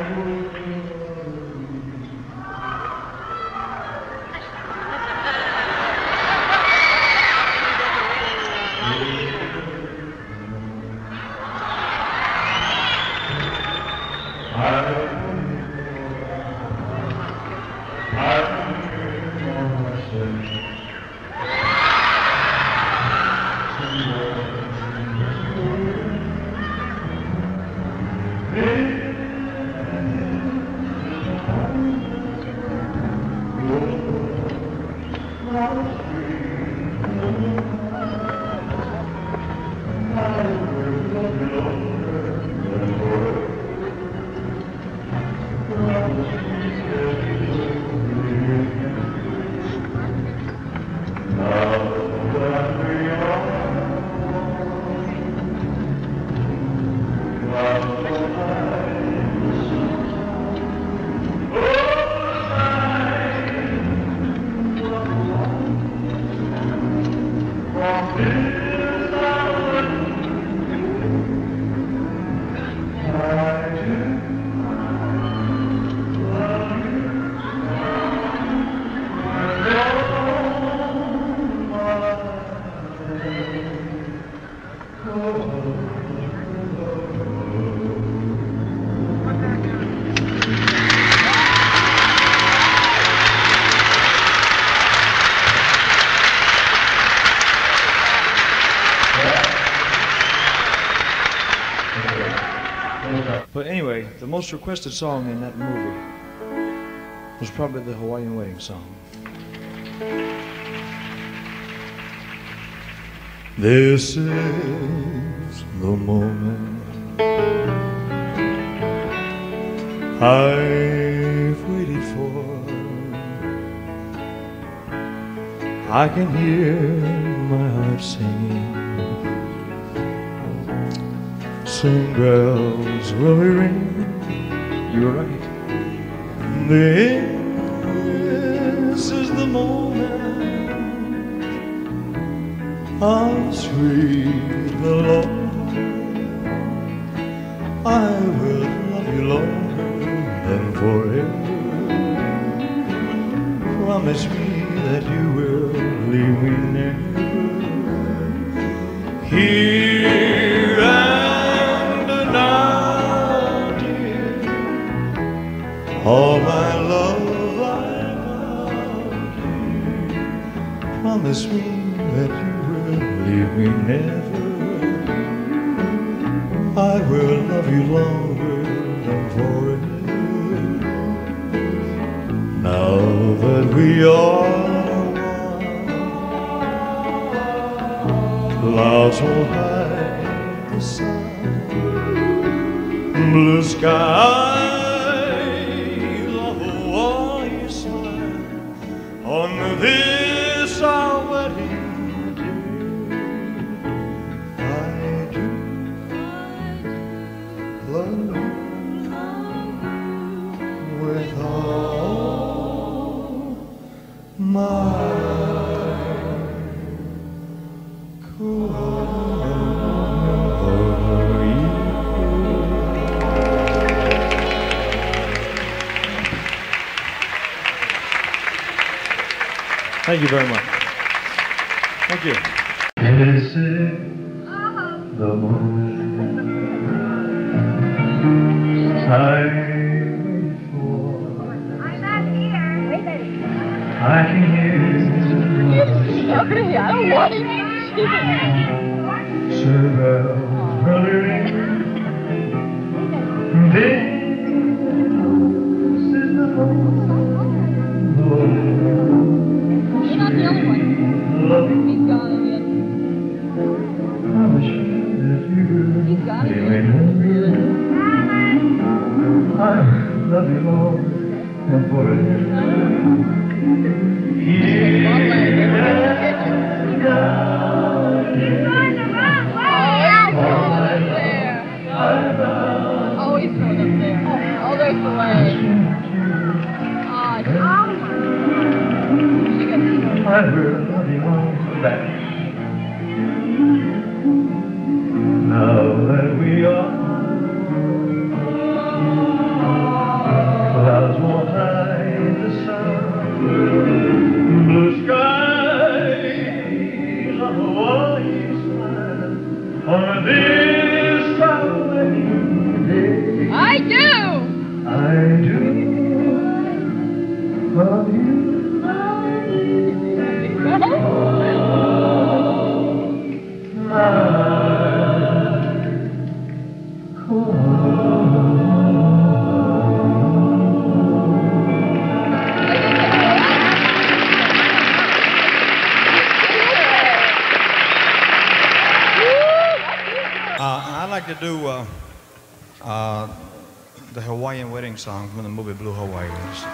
But anyway, the most requested song in that movie was probably the Hawaiian Wedding Song. This is the moment I've waited for. I can hear my heart singing. Soon bells will ring. You're right. This is the moment of sweet love. I will love you longer than forever. Promise me that you will leave me never. Here and now, dear, all my love I love you. Promise me that you will leave me never. I will love you longer than forever. Now that we are one, clouds will hide the sun, blue skies of Hawaii smile on this our wedding day. I do love you with all my Thank you very much. Thank you. This is the moment I wait for. I can hear Sorry, I don't want to. bells ring. This is the moment. You're not the only one. He's gone again. He's gone again. I love you more than forever. Here and now, oh, he's going up there. Oh, there's the leg. I will love you all back. Now that we are the Hawaiian Wedding Song from the movie Blue Hawaii.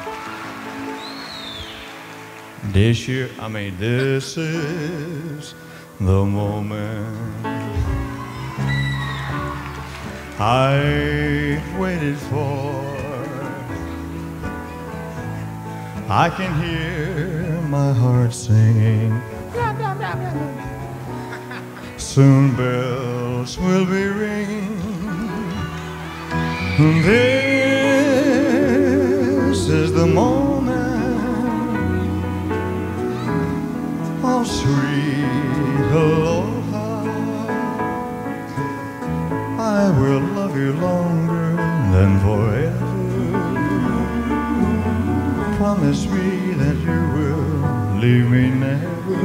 This is the moment I waited for. I can hear my heart singing. Soon bells will be ringing. This is the moment of sweet aloha. I will love you longer than forever. Promise me that you will leave me never.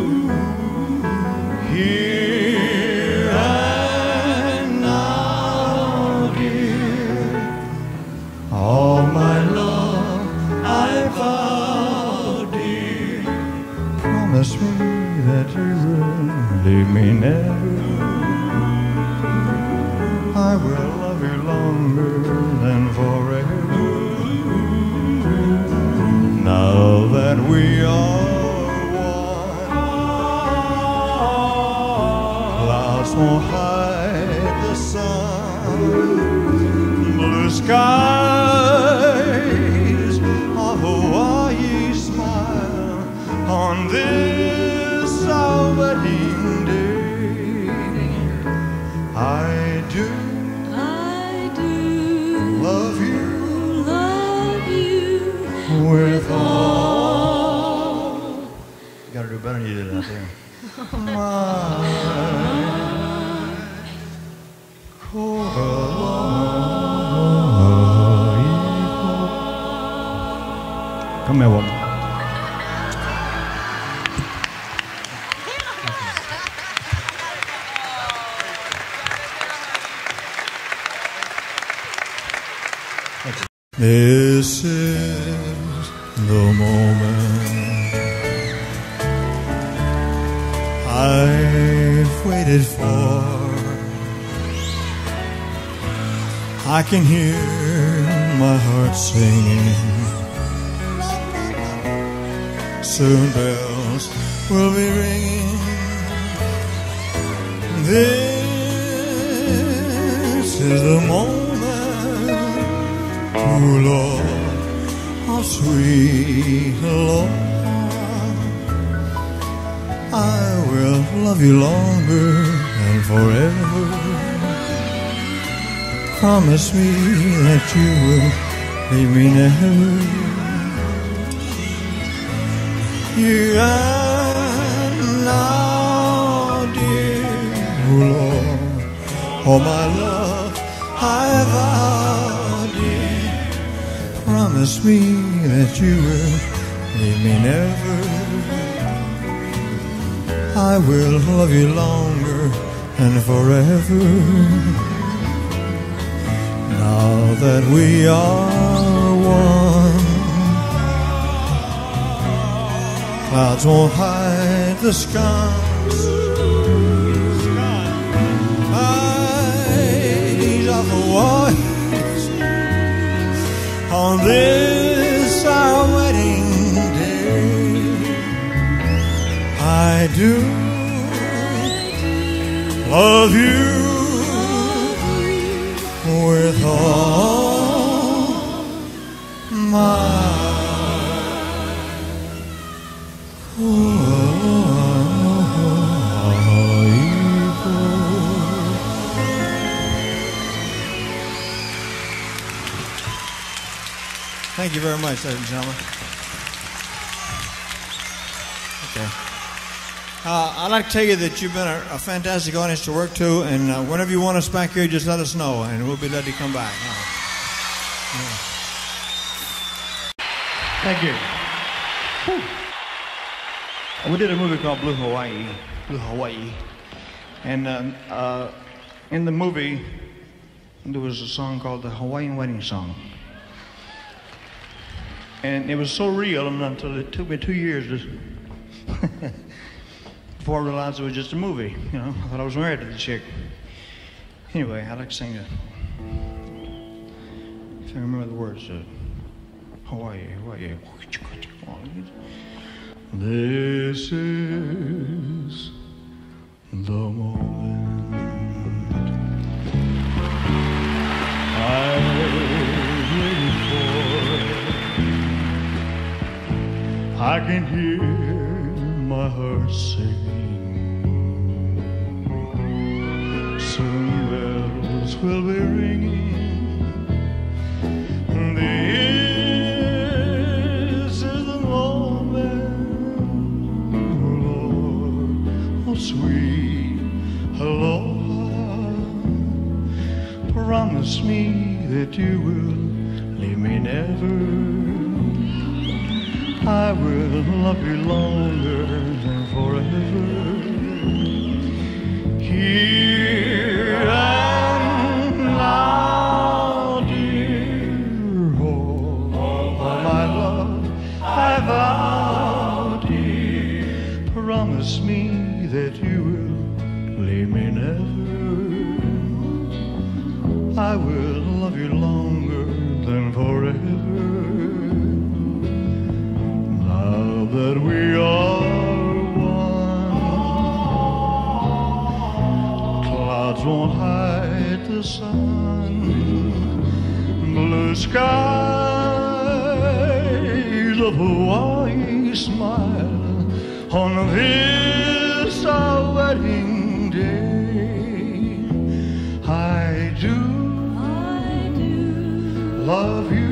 Here and now, dear, all my love I vow, dear. Promise me that you will leave me never. I will love you longer than forever. Now that we are one, clouds won't hide the sun. Blue skies of Hawaii smile on this our wedding day. I do love you with all. You gotta do better than you did out there. Come here, woman. This is the moment I've waited for. I can hear my heart singing. Soon bells will be ringing. This is the moment, oh Lord, oh sweet Lord. I will love you longer and forever. Promise me that you will leave me never. You are now, dear, oh Lord, all my love I vow, dear. Promise me that you will leave me never. I will love you longer and forever. Now that we are one, clouds won't hide the skies. Eyes of Hawaii on this our wedding day. I do love you with all my Thank you very much, ladies and gentlemen. Okay. I'd like to tell you that you've been a fantastic audience to work to, and whenever you want us back here, just let us know, and we'll be glad to come back. Yeah. Thank you. Whew. We did a movie called Blue Hawaii. And in the movie, there was a song called the Hawaiian Wedding Song. And it was so real until it took me 2 years before I realized it was just a movie. You know, I thought I was married to the chick. Anyway, I'd like to sing it. If I remember the words, Hawaii, Hawaii. This is the moment I've waited for. I can hear my heart sing. Soon bells will be ringing. This is the moment, Lord, oh sweet Lord. Promise me that you will leave me never. I will love you longer than forever. Here and now, dear, all my love I vow, dear. Promise me that you will leave me never. I will love you longer than forever. Now that we are one, clouds won't hide the sun. Blue skies of Hawaii smile on this our wedding day. I do love you